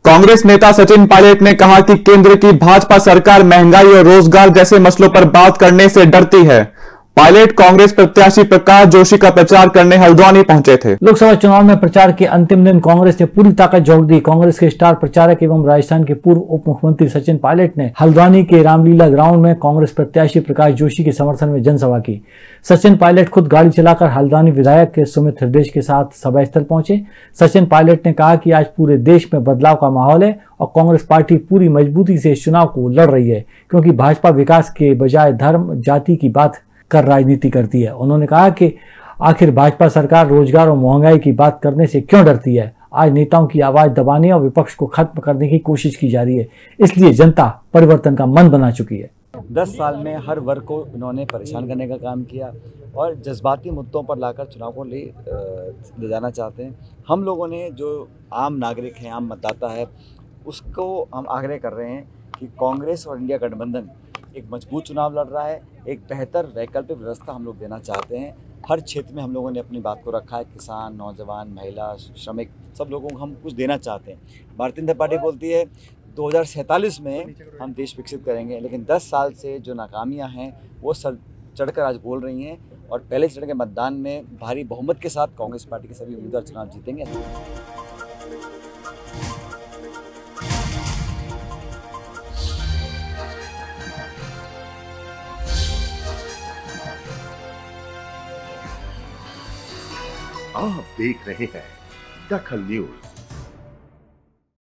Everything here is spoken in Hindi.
कांग्रेस नेता सचिन पायलट ने कहा कि केंद्र की भाजपा सरकार महंगाई और रोजगार जैसे मसलों पर बात करने से डरती है। पायलट कांग्रेस प्रत्याशी प्रकाश जोशी का प्रचार करने हल्द्वानी पहुंचे थे। लोकसभा चुनाव में प्रचार के अंतिम दिन कांग्रेस ने पूरी ताकत झोंक दी। कांग्रेस के स्टार प्रचारक एवं राजस्थान के पूर्व उप मुख्यमंत्री सचिन पायलट ने हल्द्वानी के रामलीला ग्राउंड में कांग्रेस प्रत्याशी प्रकाश जोशी के समर्थन में जनसभा की। सचिन पायलट खुद गाड़ी चलाकर हल्द्वानी विधायक के सुमित हृदय के साथ सभा स्थल पहुंचे। सचिन पायलट ने कहा कि आज पूरे देश में बदलाव का माहौल है और कांग्रेस पार्टी पूरी मजबूती से इस चुनाव को लड़ रही है, क्योंकि भाजपा विकास के बजाय धर्म जाति की बात कर राजनीति करती है। उन्होंने कहा कि आखिर भाजपा सरकार रोजगार और महंगाई की बात करने से क्यों डरती है। आज नेताओं की आवाज दबाने और विपक्ष को खत्म करने की कोशिश की जा रही है, इसलिए जनता परिवर्तन का मन बना चुकी है। 10 साल में हर वर्ग को इन्होंने परेशान करने का काम किया और जज्बाती मुद्दों पर लाकर चुनाव को ले जाना चाहते हैं। हम लोगों ने जो आम नागरिक हैं, आम मतदाता है, उसको हम आग्रह कर रहे हैं कि कांग्रेस और इंडिया गठबंधन एक मजबूत चुनाव लड़ रहा है। एक बेहतर वैकल्पिक व्यवस्था हम लोग देना चाहते हैं। हर क्षेत्र में हम लोगों ने अपनी बात को रखा है। किसान, नौजवान, महिला, श्रमिक, सब लोगों को हम कुछ देना चाहते हैं। भारतीय जनता पार्टी बोलती है 2047 में हम देश विकसित करेंगे, लेकिन 10 साल से जो नाकामियां हैं वो सर चढ़कर आज बोल रही हैं और पहले चरण के मतदान में भारी बहुमत के साथ कांग्रेस पार्टी के सभी उम्मीदवार चुनाव जीतेंगे। आप देख रहे हैं दखल न्यूज।